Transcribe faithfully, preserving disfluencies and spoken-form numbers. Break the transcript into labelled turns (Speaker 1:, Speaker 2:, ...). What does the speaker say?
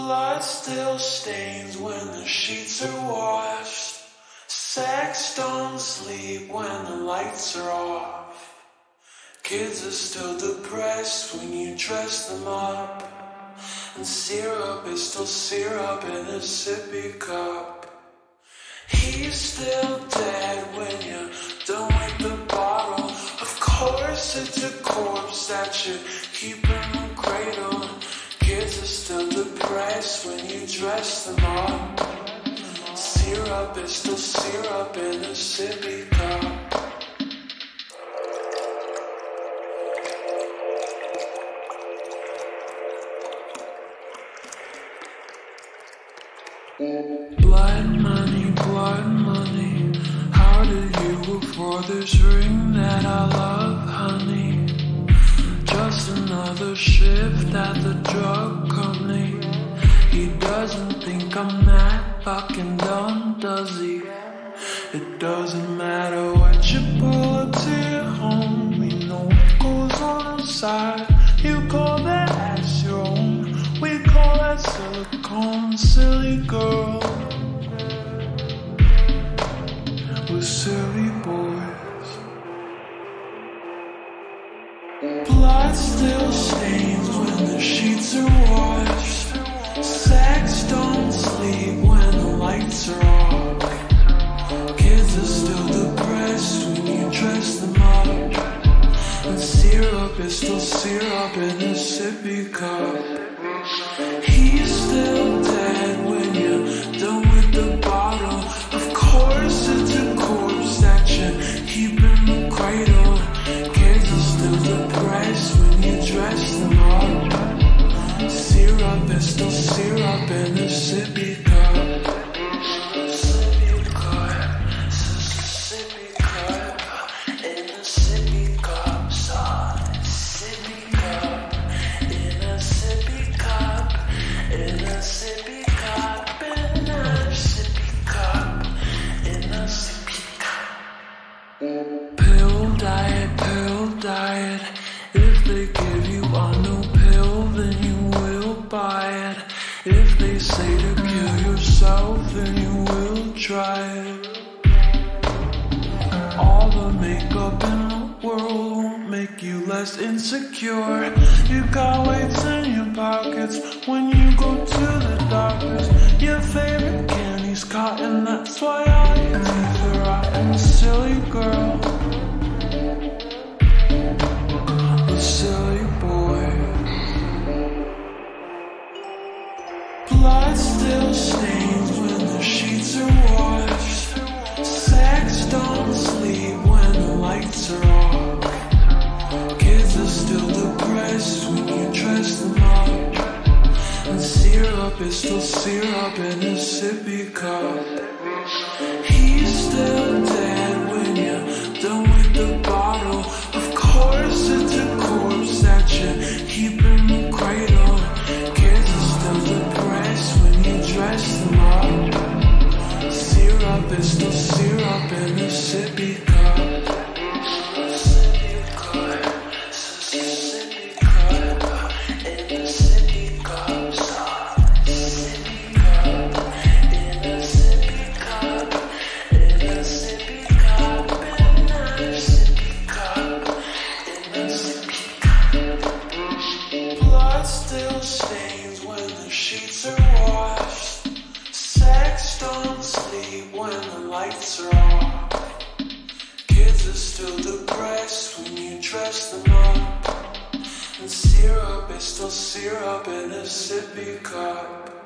Speaker 1: Blood still stains when the sheets are washed. Sex don't sleep when the lights are off. Kids are still depressed when you dress them up. And syrup is still syrup in a sippy cup. He's still dead when you're done with the bottle. Of course it's a corpse that you keep in the cradle. Kids are still depressed when you dress them up. Syrup is still syrup in a sippy cup. Blood money, blood money. How did you afford this ring that I love, honey? Just another shift at the drug company. He doesn't think I'm that fucking dumb, does he? It doesn't matter what you pull up to your home. We know what goes on inside. You call that ass your own. We call that silicone, silly girl. We're silly boys. Blood still stains when the sheets are washed. Sex don't sleep when the lights are off. Kids are still depressed when you dress them up. And syrup is still syrup in a sippy cup. He's still dead when you're done with the bottle. Of course it's a corpse that you keep in the cradle. Kids are still depressed when you dress them up. Syrup is still syrup in a sippy cup. Sippy cup, sippy cup, in a sippy cup, son. Sippy cup, in a sippy cup, in a sippy cup, in a sippy cup, in a sippy cup. Pill diet, pill diet. If they give you a new pill, then you will buy it. If they say to kill yourself, then you will try it. All the makeup in the world won't make you less insecure. You got weights in your pockets when you go to the doctors. Your favorite candy's cotton, that's why all your teeth are rotten, silly girl. Silly boy. Blood still stains when the sheets are washed. Sex don't sleep when the lights are off. Kids are still depressed when you dress them up. And syrup is still syrup in a sippy cup. He's still dead when you're done with the bottle. Of course it's a corpse that you keep in the cradle. Kids are still depressed when you dress them up. Syrup is still syrup in a sippy cup. Sippy cup, sippy cup, in a sippy cup, son. Sippy cup, in a sippy cup, in a sippy cup, in a sippy cup. Blood still stains when the sheets are washed. Sex don't sleep when the lights are off. Kids are still depressed when you dress them up. And syrup is still syrup in a sippy cup.